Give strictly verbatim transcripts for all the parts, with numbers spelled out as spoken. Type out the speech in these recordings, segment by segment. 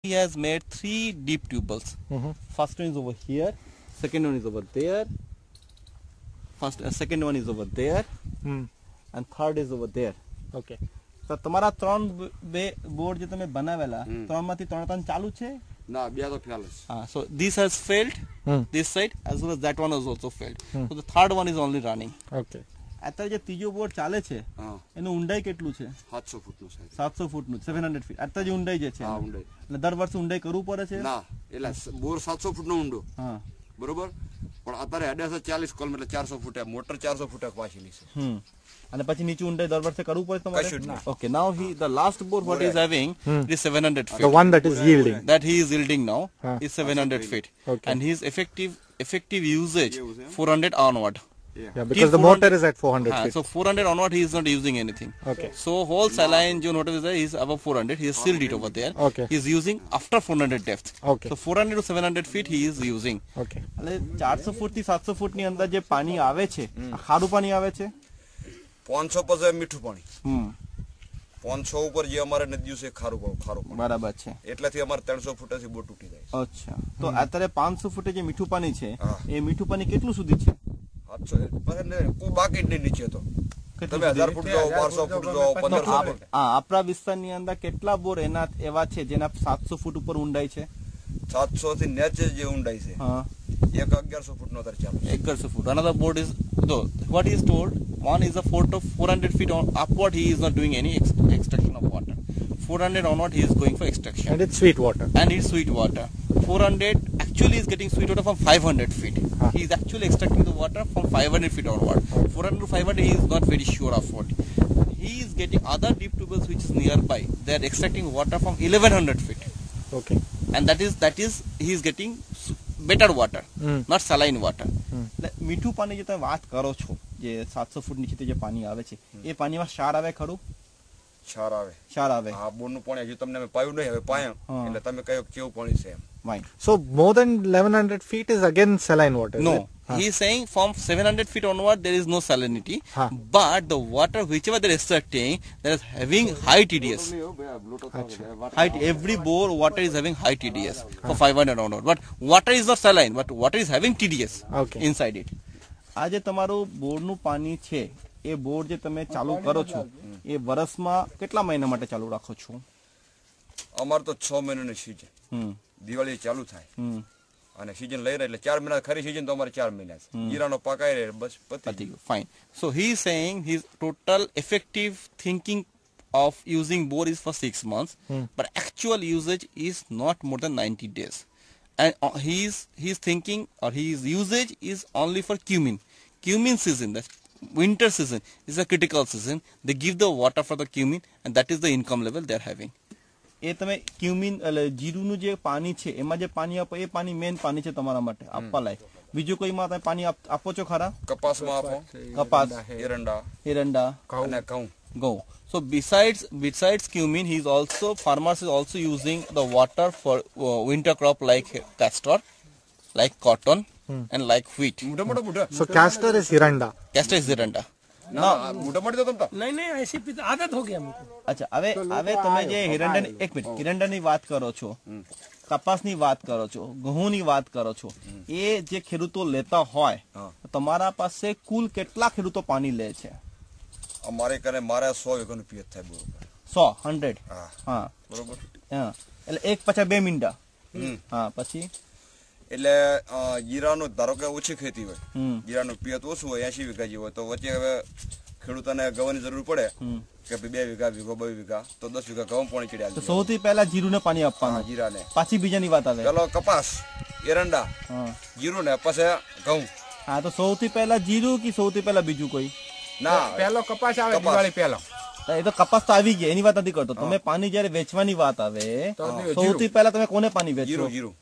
he has made three deep tubules. Mm-hmm. First one is over here, second one is over there, first uh, second one is over there, mm. and third is over there. Okay. તો તમારા ત્રણ બે board જે તમે બનાવેલા ત્રણમાંથી ત્રણ ત્રણ ચાલુ છે? ના, બે તો ફેલ છે. હા, so this has failed, mm. this side, as well as that one has also failed. mm. So the third one is only running. Okay. અત્યારે જે ત્રીજો બોર્ડ ચાલે છે એનું ઊંડાઈ કેટલું છે? સાતસો ફૂટનું છે. સાતસો ફૂટનું, સેવન હંડ્રેડ ફીટ. અત્યારે જે ઊંડાઈ જે છે હા, ઊંડાઈ એટલે દર વર્ષે ઊંડાઈ કરવું પડે છે? ના, એટલે બોર સાતસો ફૂટનો ઊંડો. હા, બરોબર. પણ અત્યારે અઢારસો ચાલીસ કોલમ એટલે ચારસો ફૂટે મોટર ચારસો ફૂટે પાછીની છે. હમ અને પછી નીચે ઊંડાઈ દર વર્ષે કરવું પડે તમારે? Okay, now he the last bore what he is having hmm. is seven hundred feet. The one that is yielding. That he is yielding now huh. is seven hundred feet. Okay. And his effective effective usage four hundred onward. Yeah, yeah because the motor is at four hundred uh, feet. So four hundred onward he is not using anything. Okay. So whole saline zone whatever is there is above four hundred. He has sealed it over there. Okay. He is using after four hundred depth. Okay. So four hundred to seven hundred feet he is using. Okay. એટલે ચારસો ફૂટ થી સાતસો ફૂટ ની અંદર જે પાણી આવે છે આ ખારું પાણી આવે છે? પાંચસો પછી મીઠું પાણી. હમ પાંચસો ઉપર જે અમારે નદીઓ છે ખારું ખારું પાણી. બરાબર છે. એટલેથી અમારે ત્રણસો ફૂટેથી બોટ તૂટી જાય છે. અચ્છા, તો અત્યારે પાંચસો ફૂટે જે મીઠું પાણી છે એ મીઠું પાણી કેટલું સુધી છે? સાતસો કોઈ બાકી જ નહીં નીચે તો તમે હજાર ફૂટ જાઓ, બારસો ફૂટ જાઓ, પંદરસો ફૂટ. હા, આપણા વિસ્તારની અંદર કેટલા બોર એના એવા છે જેના સાતસો ફૂટ ઉપર ઊંડાઈ છે? સાતસો થી નીચે જે ઊંડાઈ છે હા, એક અગિયારસો ફૂટ નો અત્યારે ચાલુ છે. અગિયારસો ફૂટ. Another board is though what he is told, one is a four to four hundred feet on upward he is not doing any ex extraction of water. four hundred onward he is going for extraction. And it's sweet water. And it's sweet water. four hundred actually is getting sweet water from five hundred feet. Huh. He is actually extracting the water from five hundred feet onward. four hundred to five hundred he is not very sure of what. He is getting other deep tubules which is nearby. They are extracting water from eleven hundred feet. Okay. And that is that is he is getting better water, mm. not saline water. mm. મીઠું પાણી જે તમે વાત કરો છો જે સાતસો ફૂટ નીચે જે પાણી આવે છે એ પાણીમાં ક્ષાર આવે ખરું? ક્ષાર આવે. ક્ષાર આવે. હા, બોરનું પાણી હજી તમને અમે પાયું નહીં, હવે પાયા એટલે તમે કહ્યું કેવું પાણી છે એમ. Fine. So more than eleven hundred feet is again saline water. No, huh. he is saying from seven hundred feet onward there is no salinity, huh. but the water whichever they are extracting that is having high T D S. High, every bore water is having high T D S huh. for five hundred onward. But water is not saline, but water is having T D S okay. inside it. આ જે તમારું બોરનું પાણી છે એ બોર જે તમે ચાલુ કરો છો એ વર્ષમાં કેટલા મહિના માટે ચાલુ રાખો છો? અમાર તો છ મહિનાની સીઝન. હમ દિવાળી ચાલુ થાય હમ અને સીઝન લઈ રહે એટલે ચાર મહિના ખરી સીઝન તો અમારે ચાર મહિના છે. જીરાનો પાકાઈ રહે બસ પતી ગયું. Fine. So he is saying his total effective thinking of using bore is for six months, hmm. but actual usage is not more than ninety days. And uh, he is he is thinking or his usage is only for cumin. Cumin season, the winter season, is a critical season. They give the water for the cumin, and that is the income level they are having. એ તમે cumin એટલે જીરુનું જે પાણી છે એમાં જે પાણી આપો એ પાણી મેઇન પાણી છે તમારા માટે આપવા લાયક. બીજું કોઈમાં તમે પાણી આપો છો ખરા? કપાસમાં આપો, કપાસ, એરંડા, એરંડા અને ઘઉં. Go. So besides besides cumin, he is also farmers is also using the water for uh, winter crop like castor, like cotton, hmm. and like wheat. So castor is hiranda. Castor is hiranda. ના મોટા મોટી તો તમતા નહીં નહીં ऐसी आदत हो गया हमको. અચ્છા, હવે હવે તમે જે હિરંડાની એક મિનિટ હિરંડાની વાત કરો છો, કપાસની વાત કરો છો, ઘઉંની વાત કરો છો, એ જે ખેડૂતો લેતા હોય તમારા પાસે કુલ કેટલા ખેડૂતો પાણી લે છે? અમારે કરે મારે સો વીઘાનું પિયત થાય બરોબર. સો હંડ્રેડ. હા બરોબર. હા એટલે એક પચાસ બે મીંડા. હા પછી એટલે જીરાનું ધારો કે ઓછી ખેતી હોય, જીરાનું પિયત ઓછું હોય, એસી વીઘા જેવું હોય, તો વચ્ચે હવે ખેડૂતોને ગવાની જરૂર પડે કે બે વીઘા વીઘો બે વીઘા તો દસ વીઘા ઘઉં પાણી ચડ્યા. તો સૌથી પહેલા જીરુને પાણી આપવાનું. જીરાને પાછી બીજાની વાત આવે. પેલો કપાસ, એરંડા, જીરું ને પછી ઘઉં. હા, તો સૌથી પહેલા જીરું કે સૌથી પહેલા બીજું કોઈ? ના, પહેલો કપાસ આવે દિવાળી પહેલા. એ તો કપાસ તો આવી ગયા એની વાત નથી કરતો. તમે પાણી જયારે વેચવાની વાત આવે સૌથી પહેલા તમે કોને પાણી વેચો? જીરું. જીરું.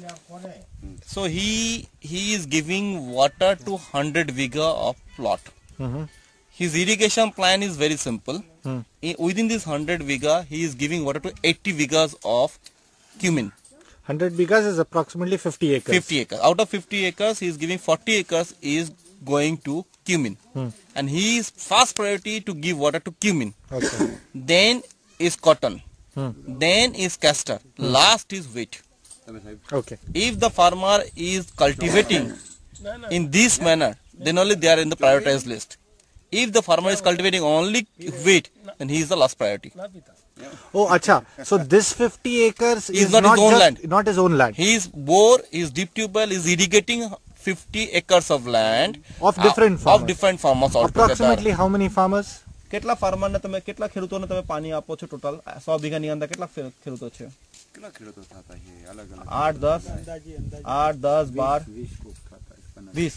So he he is giving water to one hundred vigor of plot. Mm-hmm. His irrigation plan is very simple. Mm. In, within this one hundred vigor, he is giving water to eighty vigors of cumin. one hundred bighas is approximately fifty acres. fifty acres. Out of fifty acres, he is giving forty acres is going to cumin. Hmm. And he is first priority to give water to cumin. Okay. Then is cotton. then is castor, last is wheat. Okay. If the farmer is cultivating in this manner, then only they are in the prioritized list. If the farmer is cultivating only wheat, then he is the last priority. Oh, acha. So this fifty acres Is is not his own just, land. not his own land. His bore, his deep tube well is irrigating fifty acres of land Of different uh, farmers. Of different farmers altogether. Approximately how many farmers? કેટલા ફાર્મરને તમે કેટલા ખેડૂતોને તમે પાણી આપો છો total સો વીઘાની અંદર કેટલા ફે- ખેડૂતો છે કેટલા ખેડૂતો થતા છે અલગ અલગ આઠ દસ આઠ દસ બાર વીસ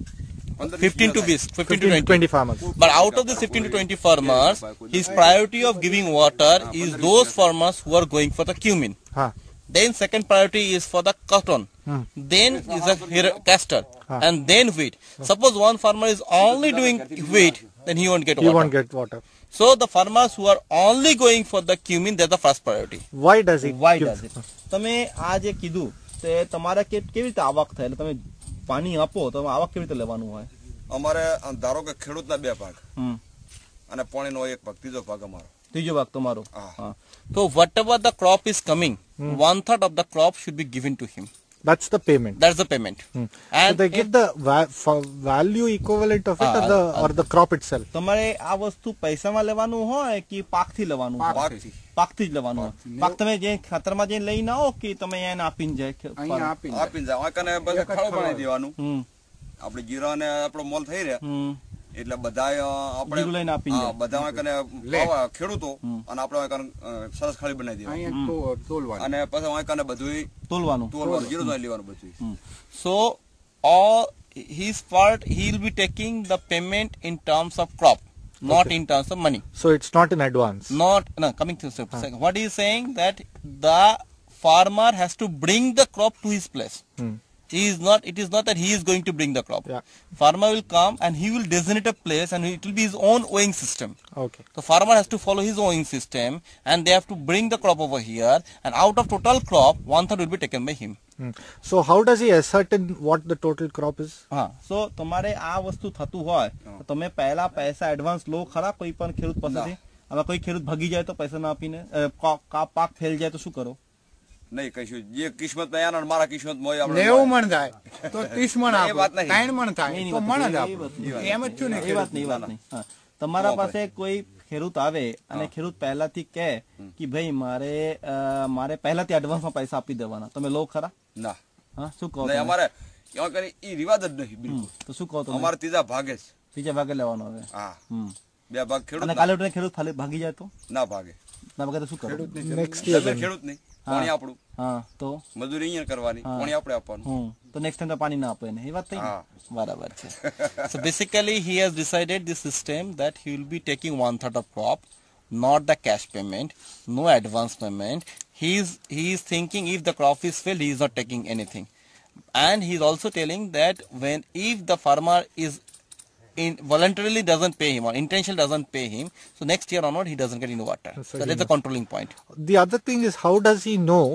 fifteen to twenty, fifteen to fifteen to twenty. twenty farmers. But out of the fifteen to twenty farmers, his priority of giving water is those farmers who are going for the cumin. Huh. Then second priority is for the cotton. Hmm. Then is the here- castor. Ah. And then wheat. Suppose one farmer is only doing wheat, then he won't get He water. won't get water. So the farmers who are only going for the cumin, they're the first priority. Why does he? Why give- does it તમે આ જે કીધું તે તમારે કે કેવી રીતે આવક થાય એટલે તમે પાણી આપો તો આવક કેવી રીતે લેવાનું હોય અમારે આમ ધારો કે ખેડૂતના બે ભાગ હમ અને પાણીનો એક ભાગ ત્રીજો ભાગ અમારો ત્રીજો ભાગ તમારો હા. હા So whatever the crop is coming, one third of the crop should be given to him. That's the payment. That's the payment. Hmm. So And they give the va- fa- value equivalent of it Ah, or the ah, or the crop itself. તમારે આ વસ્તુ પૈસામાં લેવાનું હોય કે પાકથી લેવાનું હોય પાકથી. પાકથી જ લેવાનું હોય પાક તમે જે ખાતરમાં જઈને લઈને આવો કે તમે એને આપીને જાય ખે- આપીને જાવ આ કને બસ ખાડો બનાવી દેવાનું હમ આપણે જીરાને આપણો મોલ થઈ રહ્યા હમ એટલે બધા આપણે જીરું લઈને આપીને હા, જાય. બધા આ કને પાવા ખેડૂતો અને આપણે આ કને અ, સરસ ખાલી બનાવી દેવાનું અને પછી આ કને બધું તોલવાનું તોલવાનું જીરું નહીં લેવાનું બધું so all his part, he will be taking the payment in terms of crop, not in terms of money. So it's not in advance. Not no coming to the second. What he is saying that the farmer has to bring the crop to his place. Hmm. He is not. It is not that he is going to bring the crop. Yeah. Farmer will come and he will designate a place, and it will be his own owing system. Okay. The farmer has to follow his owing system, and they have to bring the crop over here. And out of total crop, one third will be taken by him. Hmm. So how does he ascertain what the total crop is? હા સો તમારે આ વસ્તુ થતું હોય તો તમે પહેલા પૈસા એડવાન્સ લો ખરા કોઈ પણ ખેડૂત પાસેથી હવે કોઈ ખેડૂત ભાગી જાય તો પૈસા ના આપીને અ, કા- કા- પાક ફેલ જાય તો શું કરો નહીં કશું જે કિસ્મત માં આના મારા કિસ્મત માં હોય નેવું મણ થાય તો ત્રીસ મણ એ આપો વાત નહીં. ત્રણ મણ થાય એની તો વાત મણ જ નહીં, આપો એ વાત નહીં. એમ જ છું ને એ વાત નહીં એ વાત નહીં હા તમારા પાસે કોઈ ખેડૂત આવે અને ખેડૂત પહેલાથી કહે કે ભાઈ મારે અ, મારે પહેલાથી એડવાન્સમાં પૈસા આપી દેવાના તમે લો ખરા ના હા શું કહો નહીં તમે? અમારે એમાં કરી ઈ રિવાજ જ નહીં બિલકુલ તો શું કહો તમે અમારે ત્રીજા ભાગે જ બીજા ભાગે લેવાનો હવે હા હમ બે ભાગ અને ખેડૂત કાલે ઉઠીને ખેડૂત ખાલી ભાગી જાય તો ના ભાગે ના ભાગે તો શું કરો Next year તમે then. ખેડૂત નહીં પાણી આપણું હા તો મજૂરી અહીંયા કરવાની હા. પાણી આપણે આપવાનું હમ તો નેક્સ્ટ ટાઈમ તો પાણી ના આપે ને એ વાત થઈ ને હા Barabar છે. So basically he has decided this system that he will be taking one third of crop, not the cash payment, no advance payment. He is he is thinking if the crop is failed, he is not taking anything. And he is also telling that when if the farmer is in voluntarily doesn't pay him or intention doesn't pay him, so next year onward he doesn't get any water. So So he that's the controlling point. The other thing is, how does he know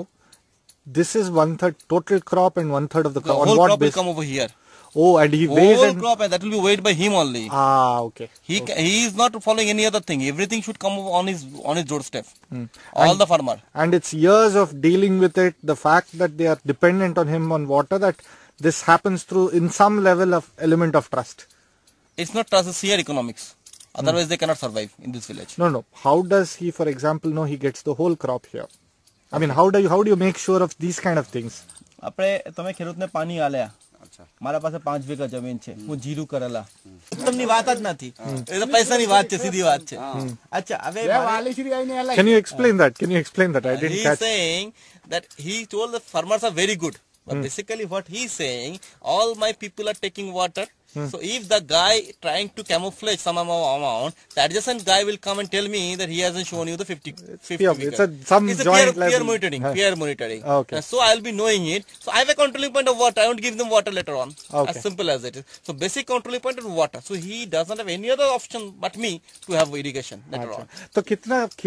this is one third total crop and one third of the The crop? On whole what crop will basis? come over here. Oh, and he weighs Whole and crop and that will be weighed by him only. ah, okay. He ca- he is not following any other thing. Everything should come on his on his doorstep. Hmm. All And- the farmer. And it's years of dealing with it. The fact that they are dependent on him on water, that this happens through in some level of element of trust. It's not trust, it's sheer economics. Otherwise they cannot survive in this village. No, no. How does he, for example, know he gets the whole crop here? I mean, how do you how do you make sure of these kind of things? આપણે તમે ખેડૂતને પાણી આલ્યા અચ્છા મારા પાસે પાંચ વીઘા જમીન છે હું જીરું કરેલા તમને વાત જ નથી એ તો પૈસાની વાત છે સીધી વાત છે અચ્છા હવે બે મારે- વાલીશ્રી આવીને એલા Can you explain that? Can you explain that? I didn't He is catch. saying that he told the farmers are very good. But basically what he is saying, all my people are taking water. So if the guy trying to camouflage some amou- amount, the adjacent guy will come and tell me that he hasn't shown you the fifty, fifty peer- figure. it's a- some it's a joint peer, peer level. monitoring, Huh. peer monitoring. Okay. And so I'll be knowing it. So I have a controlling point of water. I won't give them water later on. Okay. As simple as it is. So basic controlling point of water. So he doesn't have any other option but me to have irrigation later on. तो कितना